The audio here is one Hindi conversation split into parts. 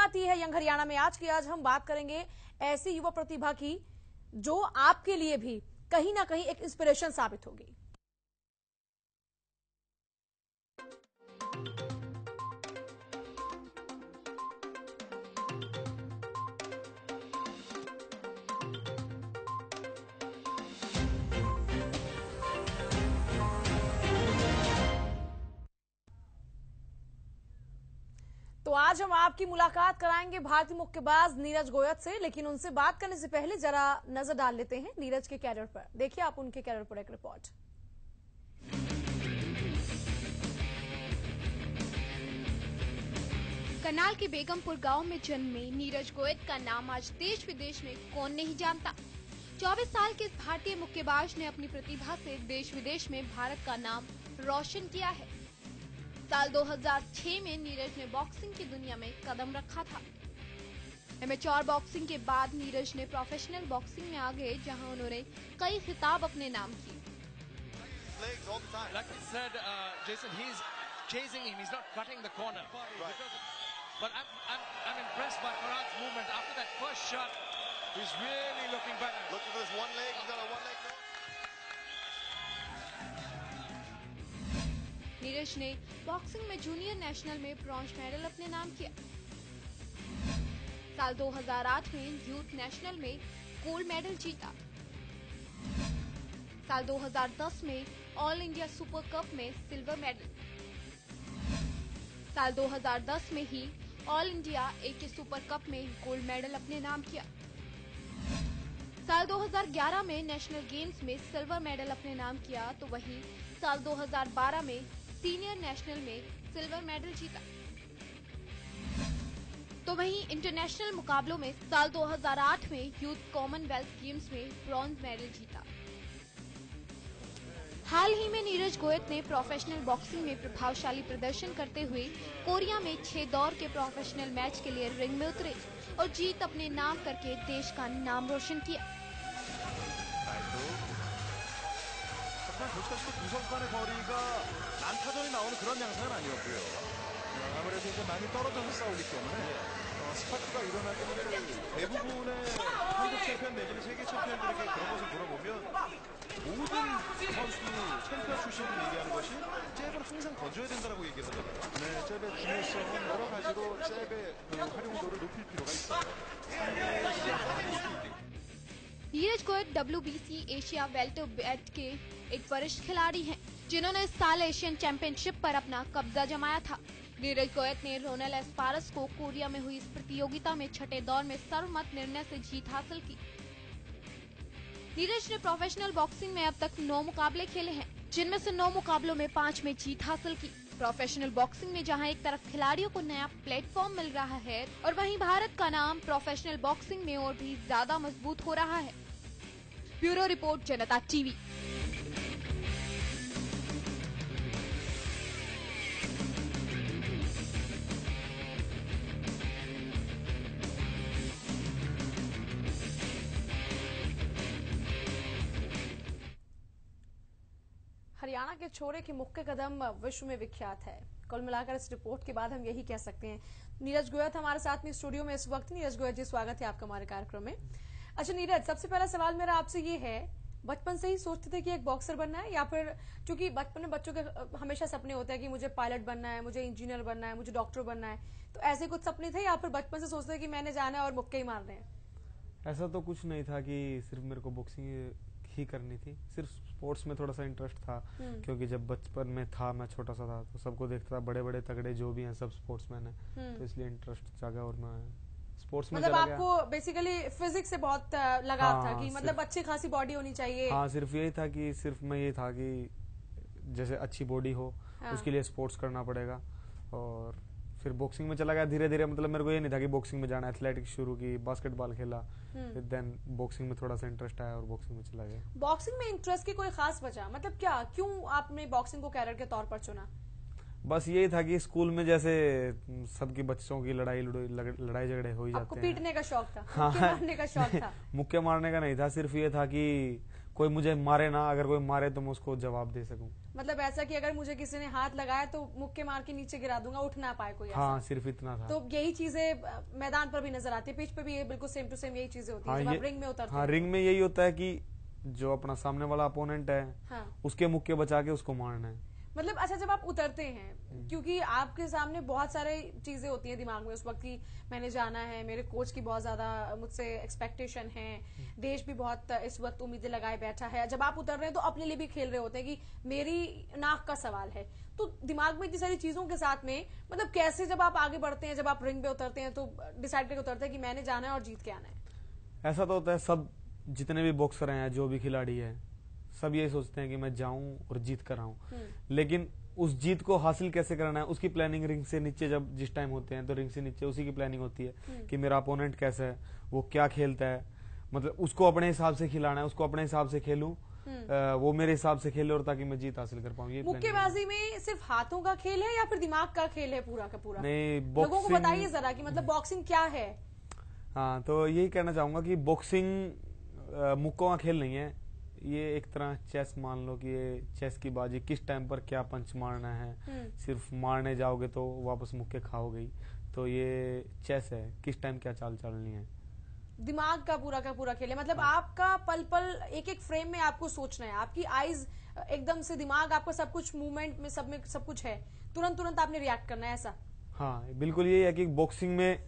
आती है यंग हरियाणा में। आज हम बात करेंगे ऐसी युवा प्रतिभा की जो आपके लिए भी कहीं ना कहीं एक इंस्पिरेशन साबित होगी। तो आज हम आपकी मुलाकात कराएंगे भारतीय मुक्केबाज नीरज गोयत से, लेकिन उनसे बात करने से पहले जरा नजर डाल लेते हैं नीरज के कैरियर पर। देखिए आप उनके कैरियर पर एक रिपोर्ट। करनाल के बेगमपुर गांव में जन्मे नीरज गोयत का नाम आज देश विदेश में कौन नहीं जानता। 24 साल के इस भारतीय मुक्केबाज ने अपनी प्रतिभा से देश विदेश में भारत का नाम रोशन किया है। साल 2006 में नीरज ने बॉक्सिंग की दुनिया में कदम रखा था। एमेच्योर बॉक्सिंग के बाद नीरज ने प्रोफेशनल बॉक्सिंग में आ गए, जहां उन्होंने कई खिताब अपने नाम किए। But I'm impressed by Farhad's movement after that first shot. He's really looking better. Looking for this one leg. He's got a one leg. Neeraj ने बॉक्सिंग में जूनियर नेशनल में ब्रॉन्ज मेडल अपने नाम किया। साल 2008 में यूथ नेशनल में गोल्ड मेडल जीता। साल 2010 में ऑल इंडिया सुपर कप में सिल्वर मेडल। साल 2010 में ही all India AK super cup में गोल्ड मेडल अपने नाम किया। साल 2011 में नेशनल गेम्स में सिल्वर मेडल अपने नाम किया, तो वहीं साल 2012 में सीनियर नेशनल में सिल्वर मेडल जीता। तो वहीं इंटरनेशनल मुकाबलों में साल 2008 में यूथ कॉमनवेल्थ गेम्स में ब्रॉन्ज मेडल जीता। हाल ही में नीरज गोयत ने प्रोफेशनल बॉक्सिंग में प्रभावशाली प्रदर्शन करते हुए कोरिया में 6 दौर के प्रोफेशनल मैच के लिए रिंग में उतरे और जीत अपने नाम करके देश का नाम रोशन किया। 구성간의 거리가 난타전이 나오는 그런 양상은 아니었고요. 아무래도 이제 많이 떨어져서 싸우기 때문에 스파크가 일어날 때는 대부분의 한국 챔피언 내지는 세계 챔피언들에게 그런 것을 물어보면 모든 선수 챔피언 출신들이 얘기하는 것이 잽을 항상 던져야 된다고 얘기를 하잖아요. 네, 잽의 중요성은 여러 가지로 잽의 활용도를 높일 필요가 있어요. Neeraj Goyat WBC Asia welterweight के एक वरिष्ठ खिलाड़ी हैं, जिन्होंने इस साल एशियन चैंपियनशिप पर अपना कब्जा जमाया था। नीरज गोयत ने रोनेल एस्पारस को कोरिया में हुई इस प्रतियोगिता में 6ठे दौर में सर्वमत निर्णय से जीत हासिल की। नीरज ने प्रोफेशनल बॉक्सिंग में अब तक 9 मुकाबले खेले हैं, जिनमें से 9 मुकाबलों में 5 में जीत हासिल की। प्रोफेशनल बॉक्सिंग में जहां एक तरफ खिलाड़ियों को नया प्लेटफॉर्म मिल रहा है और वहीं भारत का नाम प्रोफेशनल बॉक्सिंग में और भी ज्यादा मजबूत हो रहा है। Bureau report, Janta TV. Haryana के छोरे की मुक्के कदम विश्व में विख्यात है। कुल मिलाकर इस रिपोर्ट के बाद हम यही कह सकते हैं। नीरज गोयत हमारे साथ में स्टूडियो में इस वक्त। नीरज गोयत जी, स्वागत है आपका हमारे कार्यक्रम में। अच्छा नीरज, सबसे पहला सवाल मेरा आपसे ये है, बचपन से ही सोचते थे कि एक बॉक्सर बनना है, या फिर क्योंकि बचपन में बच्चों के हमेशा सपने होते हैं कि मुझे पायलट बनना है, मुझे इंजीनियर बनना है, मुझे डॉक्टर बनना है, तो ऐसे कुछ सपने थे या फिर बचपन से सोचते थे कि मैंने जाना है और मुक्के ही मारने हैं? ऐसा तो कुछ नहीं था कि सिर्फ मेरे को बॉक्सिंग ही करनी थी, सिर्फ स्पोर्ट्स में थोड़ा सा इंटरेस्ट था। क्योंकि जब बचपन में था, मैं छोटा सा था, तो सबको देखता था, बड़े बड़े तगड़े जो भी हैं सब स्पोर्ट्समैन हैं, तो इसलिए इंटरेस्ट जागा और मैं स्पोर्ट्स में मतलब चला आपको बेसिकली फिजिक्स से बहुत लगाव था कि मतलब अच्छी खासी बॉडी होनी चाहिए? हाँ, सिर्फ यही था कि सिर्फ मैं ये था कि जैसे अच्छी बॉडी हो, उसके लिए स्पोर्ट्स करना पड़ेगा। और फिर बॉक्सिंग में चला गया धीरे धीरे। मतलब मेरे को ये नहीं था कि बॉक्सिंग में जाना, एथलेटिक्स शुरू की, बास्केटबॉल खेला, फिर देन बॉक्सिंग में थोड़ा सा इंटरेस्ट आया और बॉक्सिंग में चला गया। बॉक्सिंग में इंटरेस्ट की कोई खास वजह, मतलब क्या, क्यों आपने बॉक्सिंग को कैरियर के तौर पर चुना? बस यही था कि स्कूल में जैसे सबके बच्चों की लड़ाई झगड़े हो ही जाते हैं। आपको पीटने का शौक था? हाँ, मुक्के मारने का शौक था? मुक्के मारने का नहीं था, सिर्फ ये था कि कोई मुझे मारे ना, अगर कोई मारे तो मैं उसको जवाब दे सकूं। मतलब ऐसा कि अगर मुझे किसी ने हाथ लगाया तो मुक्के मार के नीचे गिरा दूंगा, उठ ना पाए कोई, हाँ, सिर्फ इतना था। तो यही चीजें मैदान पर भी नजर आती है, पिच पे भी ये बिल्कुल सेम टू सेम यही चीजें होती हाँ, है जब आप रिंग में उतरते हाँ, हैं। रिंग में यही होता है कि जो अपना सामने वाला अपोनेंट है, हाँ। उसके मुक्के बचा के उसको मारना है। मतलब अच्छा, जब आप उतरते हैं, क्योंकि आपके सामने बहुत सारे चीजें होती हैं दिमाग में उस वक्त की, मैंने जाना है, मेरे कोच की बहुत ज्यादा मुझसे एक्सपेक्टेशन है, देश भी बहुत इस वक्त उम्मीदें लगाए बैठा है। जब आप उतर रहे हैं तो अपने लिए भी खेल रहे होते हैं कि मेरी नाक का सवाल है, तो दिमाग में इतनी सारी चीजों के साथ में मतलब कैसे जब आप आगे बढ़ते हैं, जब आप रिंग पे उतरते हैं तो डिसाइड करके उतरते हैं कि मैंने जाना है और जीत के आना है? ऐसा तो होता है, सब जितने भी बॉक्सर हैं, जो भी खिलाड़ी है, सब यही सोचते हैं कि मैं जाऊं और जीत कर आऊं। लेकिन उस जीत को हासिल कैसे करना है, उसकी प्लानिंग रिंग से नीचे जब जिस टाइम होते हैं तो रिंग से नीचे उसी की प्लानिंग होती है कि मेरा अपोनेंट कैसा है, वो क्या खेलता है, मतलब उसको अपने हिसाब से खिलाना है, उसको अपने हिसाब से खेलूं, वो मेरे हिसाब से खेले और ताकि मैं जीत हासिल कर पाऊं। ये मुक्केबाजी में सिर्फ हाथों का खेल है या फिर दिमाग का खेल है पूरा का पूरा? नहीं, लोगों को बताइए जरा कि मतलब बॉक्सिंग क्या है। हाँ, तो यही कहना चाहूंगा कि बॉक्सिंग मुक्कों का खेल नहीं है, ये एक तरह चेस मान लो कि ये चेस की बाजी, किस टाइम पर क्या पंच मारना है, सिर्फ मारने जाओगे तो वापस मुक्के खाओगे ही, तो ये चेस है, किस टाइम क्या चाल चलनी है। दिमाग का पूरा खेल है, मतलब आपका पल पल एक एक फ्रेम में आपको सोचना है, आपकी आईज एकदम से, दिमाग आपका सब कुछ मूवमेंट में सब कुछ है, तुरंत आपने रिएक्ट करना है, ऐसा? हाँ, बिल्कुल यही है कि बॉक्सिंग में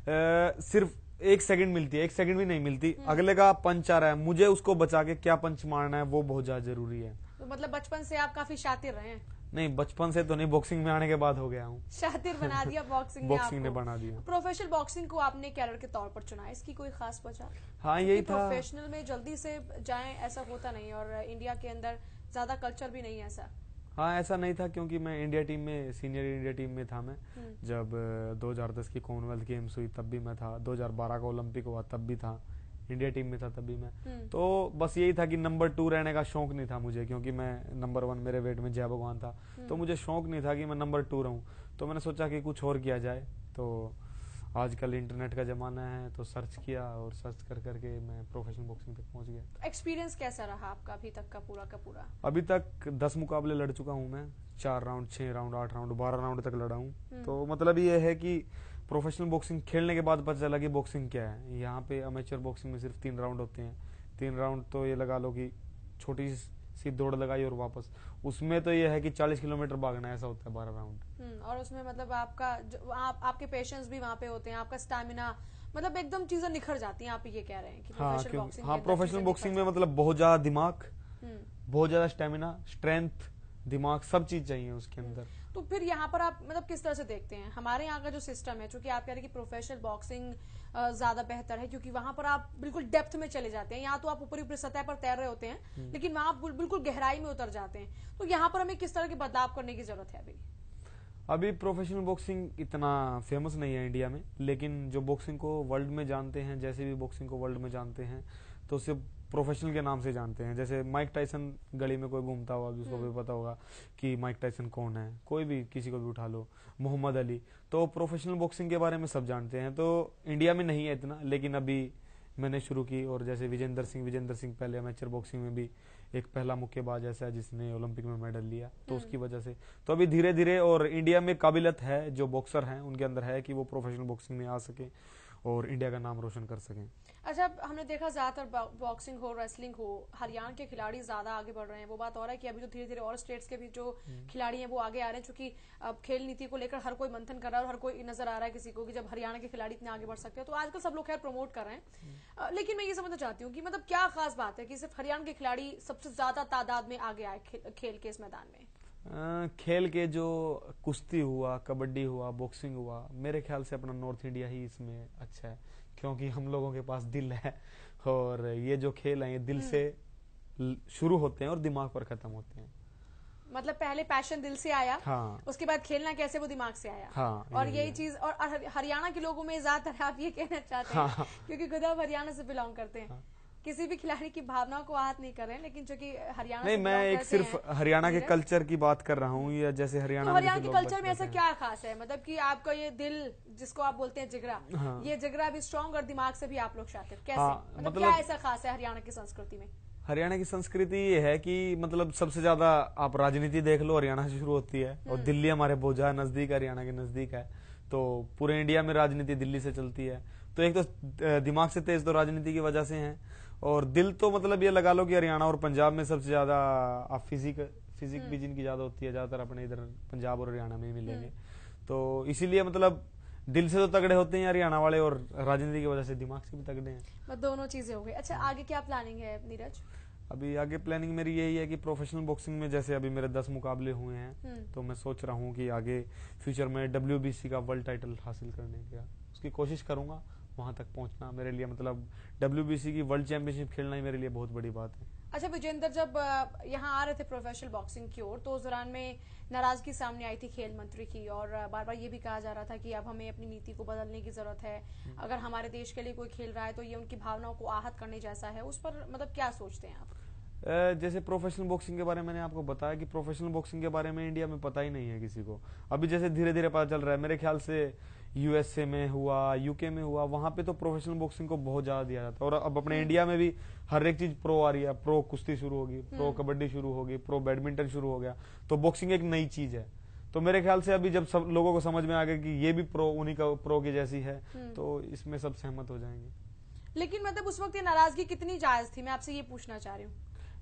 सिर्फ 1 सेकंड मिलती है, 1 सेकंड भी नहीं मिलती, अगले का पंच आ रहा है, मुझे उसको बचा के क्या पंच मारना है वो बहुत ज्यादा जरूरी है। तो मतलब बचपन से आप काफी शातिर रहे हैं? नहीं, बचपन से तो नहीं, बॉक्सिंग में आने के बाद हो गया हूँ। शातिर बना दिया बॉक्सिंग ने बना दिया। प्रोफेशनल बॉक्सिंग को आपने कैरियर के तौर पर चुना, इसकी कोई खास वजह? हाँ, यही था। प्रोफेशनल में जल्दी से जाएं ऐसा होता नहीं, और इंडिया के अंदर ज्यादा कल्चर भी नहीं है ऐसा। हाँ, ऐसा नहीं था, क्योंकि मैं इंडिया टीम में, सीनियर इंडिया टीम में था मैं। जब 2010 की कॉमनवेल्थ गेम्स हुई तब भी मैं था, 2012 का ओलंपिक हुआ तब भी था, इंडिया टीम में था तभी मैं। तो बस यही था कि नंबर 2 रहने का शौक नहीं था मुझे, क्योंकि मैं नंबर 1 मेरे वेट में जय भगवान था, तो मुझे शौक नहीं था कि मैं नंबर 2 रहूं। तो मैंने सोचा कि कुछ और किया जाए, तो आजकल इंटरनेट का जमाना है, तो सर्च किया और सर्च कर करके मैं प्रोफेशनल बॉक्सिंग तक पहुंच गया। एक्सपीरियंस कैसा रहा आपका अभी तक का पूरा? अभी तक 10 मुकाबले लड़ चुका हूं मैं, 4 राउंड, 6 राउंड, 8 राउंड, 12 राउंड तक लड़ा हूं। तो मतलब ये है कि प्रोफेशनल बॉक्सिंग खेलने के बाद पता चला कि बॉक्सिंग क्या है। यहाँ पे अमेचर बॉक्सिंग में सिर्फ 3 राउंड होते हैं, 3 राउंड तो ये लगा लो कि छोटी सी दौड़ लगाई और वापस, उसमें तो ये है कि 40 किलोमीटर भागना, ऐसा होता है 12 राउंड। और उसमें मतलब आपका आपके पेशेंस भी वहाँ पे होते हैं, आपका स्टैमिना, मतलब एकदम चीजें निखर जाती हैं, आप ये कह रहे हैं कि प्रोफेशनल बॉक्सिंग? हाँ, प्रोफेशनल बॉक्सिंग में मतलब बहुत ज्यादा दिमाग, बहुत ज्यादा स्टैमिना, स्ट्रेंथ, दिमाग, सब चीज चाहिए उसके अंदर। तो फिर यहाँ पर आप मतलब किस तरह से देखते हैं हमारे यहाँ का जो सिस्टम है, चूंकि आप कह रहे हैं कि प्रोफेशनल बॉक्सिंग ज्यादा बेहतर है क्योंकि वहां पर आप बिल्कुल डेप्थ में चले जाते हैं, यहाँ तो आप ऊपरी सतह पर तैर रहे होते हैं, लेकिन वहां आप बिल्कुल गहराई में उतर जाते हैं। तो यहाँ पर हमें किस तरह के बदलाव करने की जरूरत है? अभी प्रोफेशनल बॉक्सिंग इतना फेमस नहीं है इंडिया में, लेकिन जो बॉक्सिंग को वर्ल्ड में जानते हैं, जैसे भी बॉक्सिंग को वर्ल्ड में जानते हैं, तो सिर्फ प्रोफेशनल के नाम से जानते हैं। जैसे माइक टाइसन, गली में कोई घूमता हुआ भी उसको भी पता होगा कि माइक टाइसन कौन है, कोई भी किसी को भी उठा लो, मोहम्मद अली, तो प्रोफेशनल बॉक्सिंग के बारे में सब जानते हैं। तो इंडिया में नहीं है इतना, लेकिन अभी मैंने शुरू की, और जैसे विजेंद्र सिंह पहले अमेचर बॉक्सिंग में भी एक पहला मुक्केबाज ऐसा है जिसने ओलंपिक में मेडल लिया, तो उसकी वजह से तो अभी धीरे धीरे, और इंडिया में काबिलियत है, जो बॉक्सर हैं उनके अंदर है कि वो प्रोफेशनल बॉक्सिंग में आ सके और इंडिया का नाम रोशन कर सकें। अच्छा, हमने देखा ज्यादातर बॉक्सिंग हो, रेसलिंग हो, हरियाणा के खिलाड़ी ज्यादा आगे बढ़ रहे हैं। वो बात और है कि अभी तो धीरे धीरे और स्टेट्स के भी जो खिलाड़ी हैं वो आगे आ रहे हैं, क्योंकि अब खेल नीति को लेकर हर कोई मंथन कर रहा है और हर कोई नजर आ रहा है किसी को कि जब हरियाणा के खिलाड़ी इतने आगे बढ़ सकते हैं, तो आजकल सब लोग खैर प्रमोट कर रहे हैं। लेकिन मैं ये समझना चाहती हूँ कि मतलब क्या खास बात है कि सिर्फ हरियाणा के खिलाड़ी सबसे ज्यादा तादाद में आगे आए खेल के इस मैदान में? खेल के जो कुश्ती हुआ, कबड्डी हुआ, बॉक्सिंग हुआ, मेरे ख्याल से अपना नॉर्थ इंडिया ही इसमें अच्छा है, क्योंकि हम लोगों के पास दिल है, और ये जो खेल है ये दिल से शुरू होते हैं और दिमाग पर खत्म होते हैं। मतलब पहले पैशन दिल से आया, हाँ, उसके बाद खेलना कैसे वो दिमाग से आया। हाँ, और यही चीज, और हरियाणा के लोगों में ज्यादातर आप ये कहना चाहते हैं, हाँ, क्योंकि खुद आप हरियाणा से बिलोंग करते हैं, हाँ, किसी भी खिलाड़ी की भावनाओं को आहत नहीं कर रहे हैं, लेकिन चूंकि हरियाणा नहीं, मैं एक सिर्फ हरियाणा के कल्चर की बात कर रहा हूँ, या जैसे हरियाणा के कल्चर में ऐसा क्या खास है, मतलब कि आपका ये दिल जिसको आप बोलते हैं जिगरा, ये जिगरा भी स्ट्रॉन्ग और दिमाग से भी आप लोग शातिर, कैसे मतलब क्या ऐसा खास है हरियाणा की संस्कृति में? हरियाणा की संस्कृति ये है कि मतलब सबसे ज्यादा आप राजनीति देख लो, हरियाणा से शुरू होती है और दिल्ली हमारे बोझा नजदीक, हरियाणा के नजदीक है, तो पूरे इंडिया में राजनीति दिल्ली से चलती है। तो एक तो दिमाग से तेज तो राजनीति की वजह से है, और दिल तो मतलब ये लगा लो कि हरियाणा और पंजाब में सबसे ज्यादा आप फिजिक भी जिनकी ज्यादा होती है, ज्यादातर अपने इधर पंजाब और हरियाणा में ही मिलेंगे। तो इसीलिए मतलब दिल से तो तगड़े होते हैं हरियाणा वाले, और राजनीति की वजह से दिमाग से भी तगड़े हैं। दोनों चीजें हो गई। अच्छा, आगे क्या प्लानिंग है नीरज? अभी आगे प्लानिंग मेरी यही है कि प्रोफेशनल बॉक्सिंग में जैसे अभी मेरे 10 मुकाबले हुए हैं, तो मैं सोच रहा हूँ कि आगे फ्यूचर में WBC का वर्ल्ड टाइटल हासिल करने का उसकी कोशिश करूंगा, वहां तक पहुंचना मेरे लिए मतलब WBC की वर्ल्ड चैंपियनशिप खेलना ही मेरे लिए बहुत बड़ी बात है। अच्छा विजेंद्र, जब यहाँ आ रहे थे प्रोफेशनल बॉक्सिंग की ओर, तो उस दौरान में नाराजगी सामने आई थी खेल मंत्री की, और बार बार ये भी कहा जा रहा था कि अब हमें अपनी नीति को बदलने की जरूरत है, अगर हमारे देश के लिए कोई खेल रहा है तो ये उनकी भावनाओं को आहत करने जैसा है। उस पर मतलब क्या सोचते हैं आप? जैसे प्रोफेशनल बॉक्सिंग के बारे में मैंने आपको बताया कि प्रोफेशनल बॉक्सिंग के बारे में इंडिया में पता ही नहीं है किसी को। अभी जैसे धीरे धीरे पता चल रहा है, मेरे ख्याल से USA में हुआ, UK में हुआ, वहां पे तो प्रोफेशनल बॉक्सिंग को बहुत ज्यादा दिया जाता है। और अब अपने इंडिया में भी हर एक चीज प्रो आ रही है, प्रो कुश्ती शुरू होगी, प्रो कबड्डी शुरू होगी, प्रो बैडमिंटन शुरू हो गया, तो बॉक्सिंग एक नई चीज है। तो मेरे ख्याल से अभी जब सब लोगों को समझ में आ गया कि ये भी प्रो उन्हीं का प्रो की जैसी है, तो इसमें सब सहमत हो जाएंगे। लेकिन मतलब उस वक्त ये नाराजगी कितनी जायज थी, मैं आपसे ये पूछना चाह रही हूँ।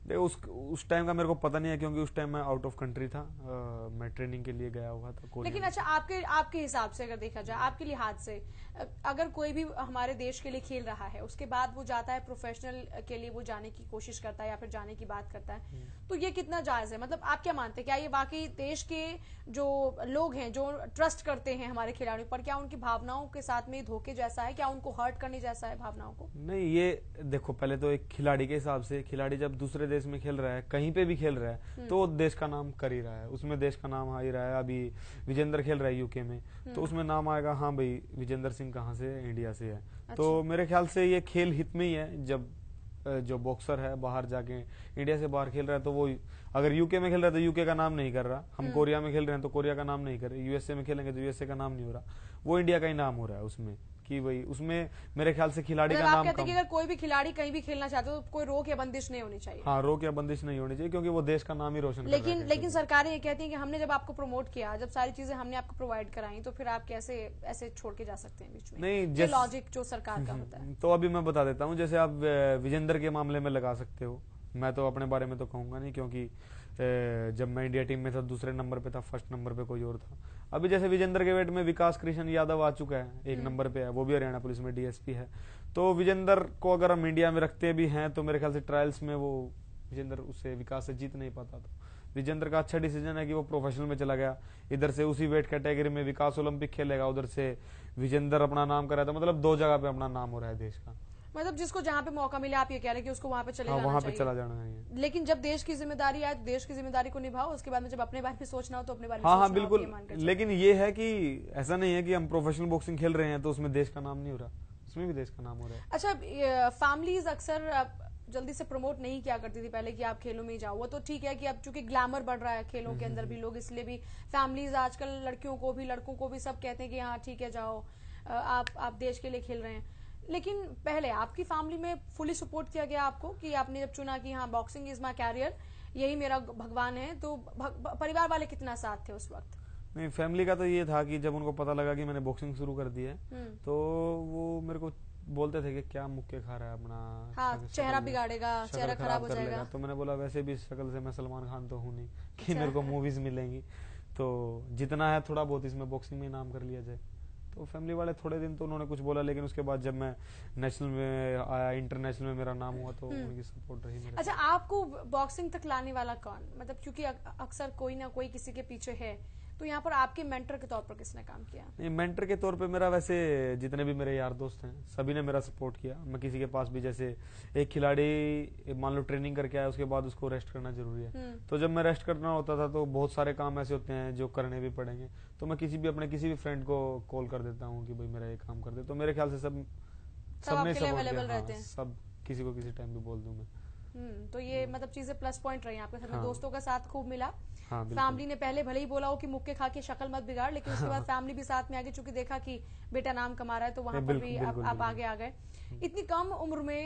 उस टाइम का मेरे को पता नहीं है, क्योंकि उस टाइम मैं आउट ऑफ कंट्री था, मैं ट्रेनिंग के लिए गया हुआ था। लेकिन अच्छा, आपके हिसाब से अगर देखा जाए, आपके लिहाज से, अगर कोई भी हमारे देश के लिए खेल रहा है, उसके बाद वो जाता है प्रोफेशनल के लिए, वो जाने की कोशिश करता है या फिर जाने की बात करता है, तो ये कितना जायज है? मतलब आप क्या मानते हैं, क्या ये वाकई देश के जो लोग हैं, जो ट्रस्ट करते हैं हमारे खिलाड़ियों पर, क्या उनकी भावनाओं के साथ में धोखे जैसा है, क्या उनको हर्ट करने जैसा है भावनाओं को? नहीं, ये देखो, पहले तो एक खिलाड़ी के हिसाब से, खिलाड़ी जब दूसरे देश में खेल रहा है, कहीं पे भी खेल रहा है, तो देश का नाम कर ही रहा है, उसमें देश का नाम आ ही रहा है। अभी विजेंद्र खेल रहा है UK में, तो उसमें नाम आएगा, हाँ भाई विजेंद्र सिंह कहाँ से, इंडिया से है। अच्छा। तो मेरे ख्याल से ये खेल हित में ही है। जब जो बॉक्सर है बाहर जाके इंडिया से बाहर खेल रहा है, तो वो अगर UK में खेल रहा है तो UK का नाम नहीं कर रहा, हम कोरिया में खेल रहे हैं तो कोरिया का नाम नहीं कर रहे, USA में खेलेंगे तो USA का नाम नहीं हो रहा, वो इंडिया का ही नाम हो रहा है उसमें, कि भाई उसमें मेरे ख्याल से खिलाड़ी का नाम कहते हैं कि अगर कोई भी खिलाड़ी कहीं भी खेलना चाहते हो तो कोई रोक या बंदिश नहीं होनी चाहिए। हाँ, रोक या बंदिश नहीं होनी चाहिए, क्योंकि वो देश का नाम ही रोशन कर रहा है। लेकिन सरकारें ये कहती हैं कि हमने जब आपको प्रमोट किया, जब सारी चीजें हमने आपको प्रोवाइड कराई, तो फिर आप कैसे ऐसे छोड़ के जा सकते हैं बीच में? नहीं, लॉजिक जो सरकार का होता है। तो अभी मैं बता देता हूँ, जैसे आप विजेंद्र के मामले में लगा सकते हो, मैं तो अपने बारे में तो कहूंगा नहीं, क्योंकि जब मैं इंडिया टीम में था दूसरे नंबर पे था, फर्स्ट नंबर पे कोई और था। अभी जैसे विजेंद्र के वेट में विकास कृष्ण यादव आ चुका है, एक नंबर पे है, वो भी हरियाणा पुलिस में DSP है। तो विजेंद्र को अगर हम इंडिया में रखते भी हैं, तो मेरे ख्याल से ट्रायल्स में वो विजेंद्र उससे विकास से जीत नहीं पाता। तो विजेंद्र का अच्छा डिसीजन है कि वो प्रोफेशनल में चला गया, इधर से उसी वेट कैटेगरी में विकास ओलंपिक खेलेगा, उधर से विजेंद्र अपना नाम कर रहा था, मतलब 2 जगह पे अपना नाम हो रहा है देश का। मतलब जिसको जहाँ पे मौका मिले, आप ये कह रहे हैं कि उसको वहाँ पे चले जाना वहाँ चाहिए। पे चला जाना है। लेकिन जब देश की जिम्मेदारी आए तो देश की जिम्मेदारी को निभाओ, उसके बाद में जब अपने बारे में सोचना हो तो अपने बारे में हाँ, बिल्कुल। लेकिन ये है कि ऐसा नहीं है कि हम प्रोफेशनल बॉक्सिंग खेल रहे हैं तो उसमें देश का नाम नहीं हो रहा, उसमें भी देश का नाम हो रहा है। अच्छा, फैमिलीज अक्सर जल्दी से प्रमोट नहीं किया करती थी पहले कि आप खेलों में ही जाओ, वो तो ठीक है कि अब चूंकि ग्लैमर बढ़ रहा है खेलों के अंदर भी, लोग इसलिए भी फैमिलीज आजकल लड़कियों को भी लड़कों को भी सब कहते हैं कि हाँ ठीक है जाओ, आप देश के लिए खेल रहे हैं। लेकिन पहले आपकी फैमिली में फुली सपोर्ट किया गया आपको कि आपने जब चुना कि हाँ बॉक्सिंग इज माय कैरियर, यही मेरा भगवान है, तो परिवार वाले कितना साथ थे उस वक्त? नहीं, फैमिली का तो ये था कि जब उनको पता लगा कि मैंने बॉक्सिंग शुरू कर दी है, तो वो मेरे को बोलते थे कि क्या मुक्के खा रहा है अपना, हाँ, चेहरा बिगाड़ेगा, चेहरा खराब हो जाएगा। तो मैंने बोला वैसे भी शक्ल से मैं सलमान खान तो हूँ नहीं कि मेरे को मूवीज मिलेंगी, तो जितना है थोड़ा बहुत इसमें बॉक्सिंग में नाम कर लिया जाए। तो फैमिली वाले थोड़े दिन तो उन्होंने कुछ बोला, लेकिन उसके बाद जब मैं नेशनल में आया, इंटरनेशनल में मेरा नाम हुआ, तो उनकी सपोर्ट रही मेरे। अच्छा, आपको बॉक्सिंग तक लाने वाला कौन, मतलब क्योंकि अक्सर कोई ना कोई किसी के पीछे है, तो यहाँ पर आपके मेंटर के तौर पर किसने काम किया? नहीं, मेंटर के तौर पे मेरा वैसे जितने भी मेरे यार दोस्त हैं सभी ने मेरा सपोर्ट किया। मैं किसी के पास भी, जैसे एक खिलाड़ी मान लो ट्रेनिंग करके आया, उसके बाद उसको रेस्ट करना जरूरी है, तो जब मैं रेस्ट करना होता था तो बहुत सारे काम ऐसे होते हैं जो करने भी पड़ेंगे, तो मैं अपने किसी भी फ्रेंड को कॉल कर देता हूँ कि भाई मेरा ये काम कर दे। तो मेरे ख्याल से सबने सपोर्ट किया, सब किसी को किसी टाइम भी बोल दूं मैं। तो ये मतलब चीजें प्लस पॉइंट रही आपके साथ में। दोस्तों का साथ खूब मिला। हाँ, फैमिली ने पहले भले ही बोला हो कि मुक्के खा के शक्ल मत बिगाड़, लेकिन उसके बाद फैमिली भी साथ में आ गई, चूंकि देखा कि बेटा नाम कमा रहा है, तो वहां पर भी आप आगे आ गए। इतनी कम उम्र में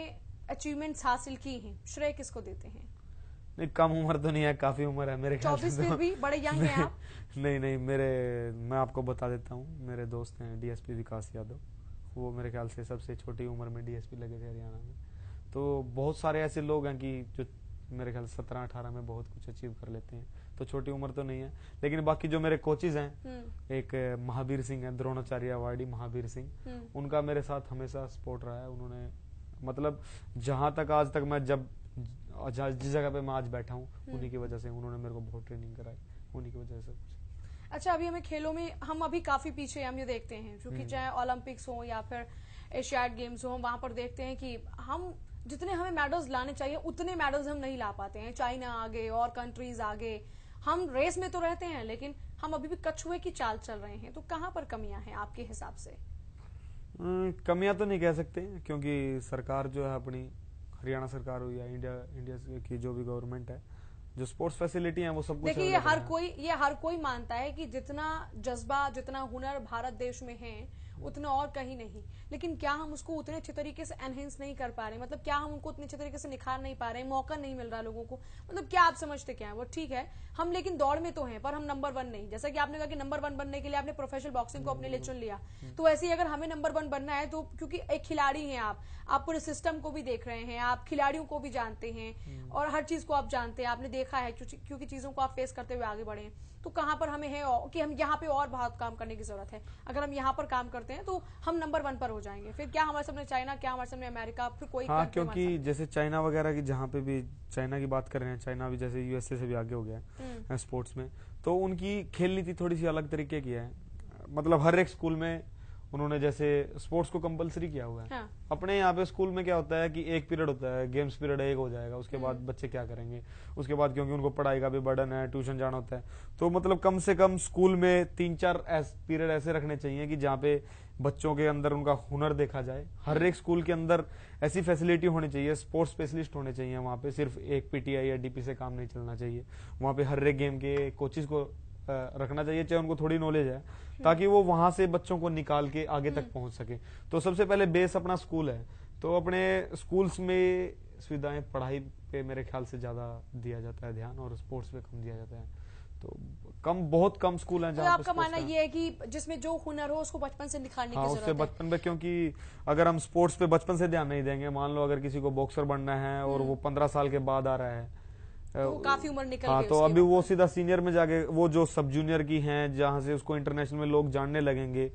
अचीवमेंट्स हासिल की हैं, श्रेय किसको देते हैं? नहीं, कम उम्र तो नहीं है, काफी उम्र है मेरे ख्याल 24 से फिर तो। भी बड़े यंग हैं आप। नहीं, मैं आपको बता देता हूँ, मेरे दोस्त हैं डीएसपी विकास यादव, वो मेरे ख्याल से सबसे छोटी उम्र में डीएसपी लगे थे हरियाणा में। तो बहुत सारे ऐसे लोग हैं कि जो मेरे ख्याल से 17-18 में बहुत कुछ अचीव कर लेते हैं, तो छोटी उम्र तो नहीं है। लेकिन बाकी जो मेरे कोचेज हैं, एक महावीर सिंह है, द्रोणाचार्य अवार्डी महावीर सिंह, उनका मेरे साथ हमेशा सपोर्ट रहा है। उन्होंने मतलब जहां तक आज तक मैं जिस जगह पे मैं आज बैठा हूँ, उन्हीं की वजह से, उन्होंने मेरे को बहुत ट्रेनिंग कराई, उन्हीं की वजह से कुछ। अच्छा, अभी हमें खेलों में हम अभी काफी पीछे हम ये देखते हैं, क्योंकि चाहे ओलंपिक्स हो या फिर एशियाड गेम्स हो, वहां पर देखते हैं कि हम जितने हमें मेडल्स लाने चाहिए उतने मेडल्स हम नहीं ला पाते हैं। चाइना आगे और कंट्रीज आगे, हम रेस में तो रहते हैं लेकिन हम अभी भी कछुए की चाल चल रहे हैं। तो कहाँ पर कमियां हैं आपके हिसाब से? कमियां तो नहीं कह सकते, क्योंकि सरकार जो है अपनी, हरियाणा सरकार हो या इंडिया की जो भी गवर्नमेंट है, जो स्पोर्ट्स फैसिलिटी है वो सब कुछ देखिए, ये हर कोई मानता है कि जितना जज्बा, जितना हुनर भारत देश में है उतना और कहीं नहीं। लेकिन क्या हम उसको उतने अच्छे तरीके से एनहेंस नहीं कर पा रहे? मतलब क्या हम उनको उतने अच्छे तरीके से निखार नहीं पा रहे? मौका नहीं मिल रहा लोगों को? मतलब क्या आप समझते क्या है? वो ठीक है, हम लेकिन दौड़ में तो हैं, पर हम नंबर 1 नहीं। जैसा कि आपने कहा कि नंबर 1 बनने के लिए आपने प्रोफेशनल बॉक्सिंग को अपने लिए चुन लिया, तो ऐसे ही अगर हमें नंबर 1 बनना है, तो क्योंकि एक खिलाड़ी हैं आप पूरे सिस्टम को भी देख रहे हैं, आप खिलाड़ियों को भी जानते हैं और हर चीज को आप जानते हैं, आपने देखा है, क्योंकि चीजों को आप फेस करते हुए आगे बढ़े। तो कहां पर हमें है कि हम यहाँ पे और बहुत काम करने की जरूरत है? अगर हम यहाँ पर काम करते हैं तो हम नंबर 1 पर हो जाएंगे। फिर क्या हमारे सामने चाइना, क्या हमारे सामने अमेरिका, फिर कोई? हाँ, क्योंकि जैसे चाइना वगैरह की, जहाँ पे भी चाइना की बात कर रहे हैं, चाइना भी जैसे यूएसए से भी आगे हो गया है स्पोर्ट्स में, तो उनकी खेल नीति थोड़ी सी अलग तरीके की है। मतलब हर एक स्कूल में उन्होंने जैसे स्पोर्ट्स को कंपलसरी किया हुआ है। हाँ। अपने यहाँ पे स्कूल में क्या होता है कि एक पीरियड होता है, गेम्स पीरियड एक हो जाएगा, उसके बाद बच्चे क्या करेंगे? उसके बाद क्योंकि उनको पढ़ाई का भी बर्डन है, ट्यूशन जाना होता है, तो मतलब कम से कम स्कूल में 3-4 पीरियड ऐसे रखने चाहिए कि जहाँ पे बच्चों के अंदर उनका हुनर देखा जाए। हर एक स्कूल के अंदर ऐसी फैसिलिटी होनी चाहिए, स्पोर्ट्स स्पेशलिस्ट होने चाहिए वहाँ पे, सिर्फ एक पीटीआई या डीपी से काम नहीं चलना चाहिए। वहाँ पे हर एक गेम के कोचेज को रखना चाहिए, चाहे उनको थोड़ी नॉलेज है, ताकि वो वहां से बच्चों को निकाल के आगे तक पहुंच सके। तो सबसे पहले बेस अपना स्कूल है, तो अपने स्कूल्स में सुविधाएं, पढ़ाई पे मेरे ख्याल से ज्यादा दिया जाता है ध्यान, और स्पोर्ट्स पे कम दिया जाता है। तो बहुत कम स्कूल हैं तो जहाँ आपका मानना ये है कि जिसमें जो हुनर हो उसको बचपन से निखारने की जरूरत उससे है? बचपन पे, क्योंकि अगर हम स्पोर्ट्स पे बचपन से ध्यान नहीं देंगे, मान लो अगर किसी को बॉक्सर बनना है और वो 15 साल के बाद आ रहा है, तो काफी उम्र निकल हाँ, गई तो उसके अभी बाद। वो सीधा सीनियर में जाके, वो जो सब जूनियर की हैं, जहाँ से उसको इंटरनेशनल में लोग जानने लगेंगे,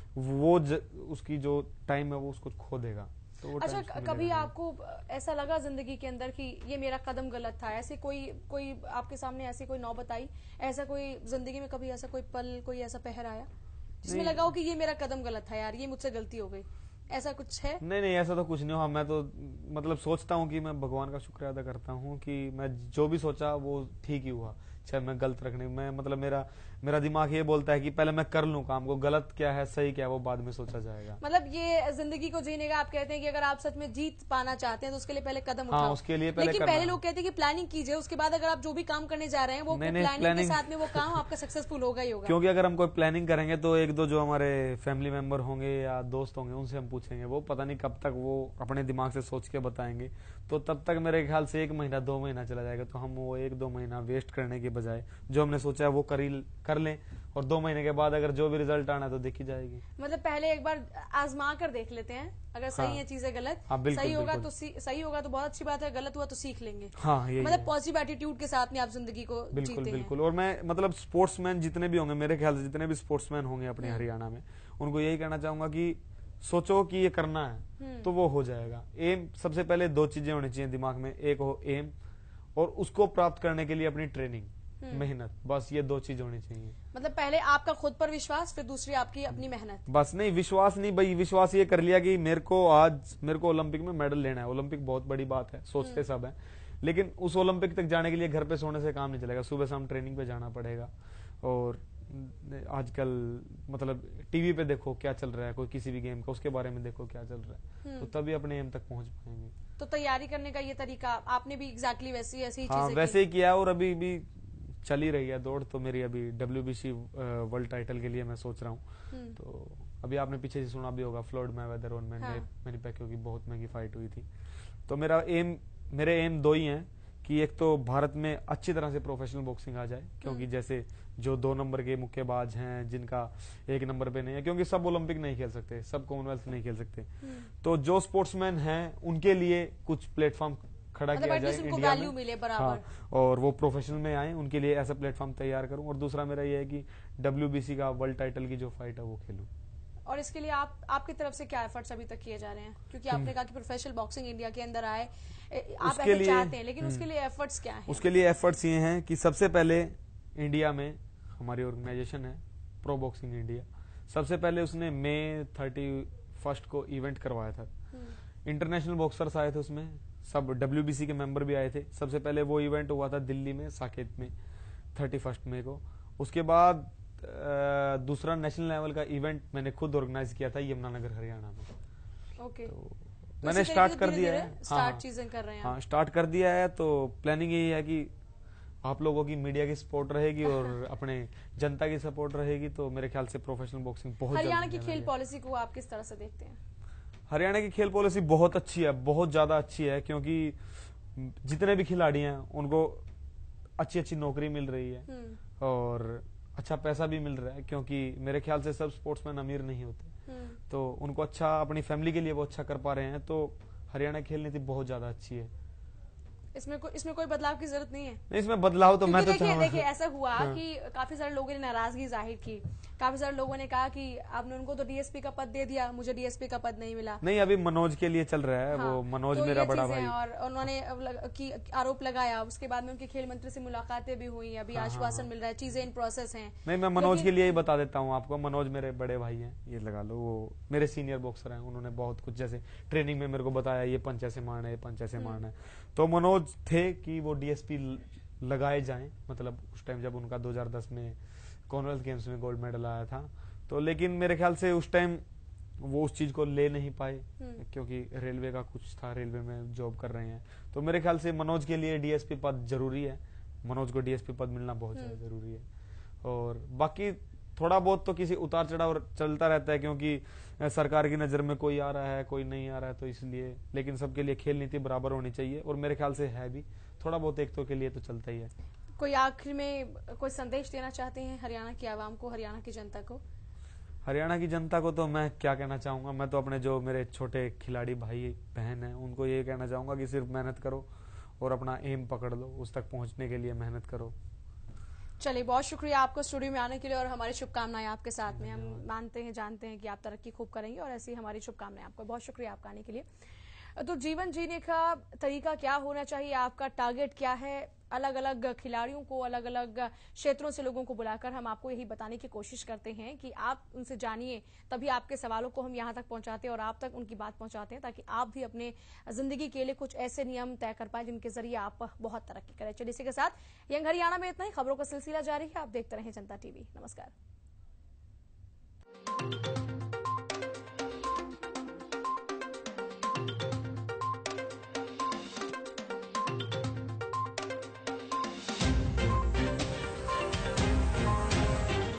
वो उसकी जो टाइम है वो उसको खो देगा। तो वो अच्छा, टाइम कभी आपको ऐसा लगा जिंदगी के अंदर कि ये मेरा कदम गलत था? ऐसे कोई आपके सामने ऐसी कोई नौबत आई? ऐसा कोई जिंदगी में कभी ऐसा कोई पल, कोई ऐसा पहर आया जिसमें लगा हो कि ये मेरा कदम गलत था यार, ये मुझसे गलती हो गई? ऐसा कुछ है? नहीं, ऐसा तो कुछ नहीं हुआ। मैं तो मतलब सोचता हूँ कि मैं भगवान का शुक्र अदा करता हूँ कि मैं जो भी सोचा वो ठीक ही हुआ, चाहे मैं गलत रखने में, मतलब मेरा दिमाग ये बोलता है कि पहले मैं कर लूं काम को, गलत क्या है सही क्या है वो बाद में सोचा जाएगा। मतलब ये जिंदगी को जीने का आप कहते हैं कि अगर आप सच में जीत पाना चाहते हैं तो उसके लिए पहले कदम उठाओ। उसके लिए पहले लेकिन पहले लोग कहते हैं कि प्लानिंग कीजिए, उसके बाद अगर आप जो भी काम करने जा रहे हैं वो प्लानिंग के साथ में वो काम आपका सक्सेसफुल होगा ही होगा। क्योंकि अगर हम कोई प्लानिंग करेंगे तो एक दो जो हमारे फैमिली मेंबर होंगे या दोस्त होंगे उनसे हम पूछेंगे, वो पता नहीं कब तक वो अपने दिमाग से सोच के बताएंगे, तो तब तक मेरे ख्याल से 1 महीना 2 महीना चला जाएगा। तो हम वो 1-2 महीना वेस्ट करने के बजाय जो हमने सोचा है वो कर लें, और 2 महीने के बाद अगर जो भी रिजल्ट आना है तो देखी जाएगी। मतलब पहले एक बार आजमा कर देख लेते हैं, अगर सही है चीजें, गलत सही होगा तो बहुत अच्छी बात है, गलत हुआ तो सीख लेंगे। मतलब पॉजिटिव एटीट्यूड के साथ में आप जिंदगी को जीते हैं। और मैं मतलब स्पोर्ट्समैन जितने भी होंगे, मेरे ख्याल से जितने भी स्पोर्ट्समैन होंगे अपने हरियाणा में, उनको यही कहना चाहूंगा कि सोचो कि ये करना है तो वो हो जाएगा। एम, सबसे पहले 2 चीजें होनी चाहिए दिमाग में, एक हो एम, और उसको प्राप्त करने के लिए अपनी ट्रेनिंग, मेहनत, बस ये 2 चीज होनी चाहिए। मतलब पहले आपका खुद पर विश्वास, फिर दूसरी आपकी अपनी मेहनत। बस नहीं, विश्वास नहीं भाई, विश्वास ये कर लिया कि मेरे को ओलंपिक में मेडल लेना है। ओलंपिक बहुत बड़ी बात है, सोचते सब है, लेकिन उस ओलंपिक तक जाने के लिए घर पे सोने से काम नहीं चलेगा, सुबह शाम ट्रेनिंग पे जाना पड़ेगा। और आजकल मतलब टीवी पे देखो क्या चल रहा है, कोई किसी भी गेम का उसके बारे में देखो क्या चल रहा है, तो तभी अपने एम तक पहुंच पाएंगे। तो तैयारी करने का ये तरीका आपने भी एग्जैक्टली वैसी ही हाँ, वैसे ही किया, और अभी भी चल ही रही है दौड़। तो मेरी अभी WBC वर्ल्ड टाइटल के लिए मैं सोच रहा हूँ, तो अभी आपने पीछे से सुना भी होगा फ्लोइड मैवेदर और मैनी पैक्यो की बहुत महंगी फाइट हुई थी। तो मेरे एम दो ही हैं कि एक तो भारत में अच्छी तरह से प्रोफेशनल बॉक्सिंग आ जाए, क्योंकि जैसे जो 2 नंबर के मुक्केबाज हैं जिनका 1 नंबर पे नहीं है, क्योंकि सब ओलंपिक नहीं खेल सकते, सब कॉमनवेल्थ नहीं खेल सकते, तो जो स्पोर्ट्समैन हैं उनके लिए कुछ प्लेटफॉर्म खड़ा किया जाए इंडिया में, मिले बराबर। हाँ, और वो प्रोफेशनल में आए, उनके लिए ऐसा प्लेटफॉर्म तैयार करूं। और दूसरा मेरा ये है कि WBC का वर्ल्ड टाइटल की जो फाइट है वो खेलूं। और इसके लिए आपकी तरफ से क्या एफर्ट्स अभी तक किए जा रहे हैं, क्योंकि आपने कहा कि प्रोफेशनल बॉक्सिंग इंडिया के अंदर आए, आप ऐसे चाहते हैं, लेकिन उसके लिए एफर्ट्स क्या हैं? उसके लिए एफर्ट्स ये हैं कि सबसे पहले इंडिया में हमारी ऑर्गेनाइजेशन है प्रो बॉक्सिंग इंडिया, सबसे पहले उसने मई 31 को इवेंट करवाया था। इंटरनेशनल बॉक्सर्स आए थे उसमें, सब WBC के मेंबर भी आए थे। सबसे पहले वो इवेंट हुआ था दिल्ली में साकेत में 31 मई को। उसके बाद दूसरा नेशनल लेवल का इवेंट मैंने खुद ऑर्गेनाइज किया था यमुनानगर हरियाणा में। ओके, तो मैंने स्टार्ट कर दिया है, स्टार्ट चीजें कर रहे हैं। हाँ, स्टार्ट कर दिया है। तो प्लानिंग यही है कि आप लोगों की, मीडिया की सपोर्ट रहेगी और अपने जनता की सपोर्ट रहेगी, तो मेरे ख्याल से प्रोफेशनल बॉक्सिंग बहुत। हरियाणा की खेल पॉलिसी को आप किस तरह से देखते हैं? हरियाणा की खेल पॉलिसी बहुत अच्छी है, बहुत ज्यादा अच्छी है, क्योंकि जितने भी खिलाड़ी हैं उनको अच्छी अच्छी नौकरी मिल रही है और अच्छा पैसा भी मिल रहा है, क्योंकि मेरे ख्याल से सब स्पोर्ट्समैन अमीर नहीं होते, तो उनको अच्छा, अपनी फैमिली के लिए वो अच्छा कर पा रहे हैं। तो हरियाणा की खेल नीति बहुत ज्यादा अच्छी है। इसमें कोई बदलाव की जरूरत नहीं है? नहीं, इसमें बदलाव तो मैं तो देखिए ऐसा हुआ कि काफी सारे लोगों ने नाराजगी जाहिर की, काफी सारे लोगों ने कहा कि आपने उनको तो DSP का पद दे दिया, मुझे DSP का पद नहीं मिला। नहीं, अभी मनोज के लिए चल रहा है। हाँ, वो मनोज मेरा बड़ा भाई, और उन्होंने आरोप लगाया। उसके बाद में उनके खेल मंत्री से मुलाकातें भी हुई, अभी आश्वासन मिल रहा है, चीजें इन प्रोसेस हैं। नहीं, मैं मनोज के लिए ही बता देता हूँ आपको। मनोज मेरे बड़े भाई हैं, ये लगा लो, वो मेरे सीनियर बॉक्सर हैं। उन्होंने बहुत कुछ, जैसे ट्रेनिंग में मेरे को बताया, ये पंच ऐसे मारना है, ये पंच ऐसे मारना है। तो मनोज थे कि वो DSP लगाए जाएं, मतलब उस टाइम जब उनका 2010 में कॉमनवेल्थ गेम्स में गोल्ड मेडल आया था। तो लेकिन मेरे ख्याल से उस टाइम वो उस चीज को ले नहीं पाए, क्योंकि रेलवे का कुछ था, रेलवे में जॉब कर रहे हैं। तो मेरे ख्याल से मनोज के लिए DSP पद जरूरी है, मनोज को DSP पद मिलना बहुत ज्यादा जरूरी है। और बाकी थोड़ा बहुत तो किसी उतार चढ़ाव चलता रहता है, क्योंकि सरकार की नजर में कोई आ रहा है, कोई नहीं आ रहा है, तो इसलिए। लेकिन सबके लिए खेल नीति बराबर होनी चाहिए, और मेरे ख्याल से है भी। थोड़ा बहुत एक तो के लिए तो चलता ही है। कोई आखिर में कोई संदेश देना चाहते हैं हरियाणा की आवाम को, हरियाणा की जनता को? हरियाणा की जनता को तो मैं क्या कहना चाहूंगा, मैं तो अपने जो मेरे छोटे खिलाड़ी भाई बहन हैं उनको ये कहना चाहूंगा कि सिर्फ मेहनत करो और अपना एम पकड़ लो, उस तक पहुंचने के लिए मेहनत करो। चलिए, बहुत शुक्रिया आपको स्टूडियो में आने के लिए, और हमारी शुभकामनाएं आपके साथ में। हम मानते हैं, जानते हैं कि आप तरक्की खूब करेंगे, और ऐसी हमारी शुभकामनाएं आपको। बहुत शुक्रिया आपका आने के लिए। तो जीवन जीने का तरीका क्या होना चाहिए, आपका टारगेट क्या है, अलग अलग खिलाड़ियों को, अलग अलग क्षेत्रों से लोगों को बुलाकर हम आपको यही बताने की कोशिश करते हैं कि आप उनसे जानिए, तभी आपके सवालों को हम यहाँ तक पहुंचाते हैं और आप तक उनकी बात पहुंचाते हैं, ताकि आप भी अपने जिंदगी के लिए कुछ ऐसे नियम तय कर पाए जिनके जरिए आप बहुत तरक्की करें। चलिए, इसी के साथ यंग हरियाणा में इतना ही। खबरों का सिलसिला जारी है, आप देखते रहें जनता TV। नमस्कार।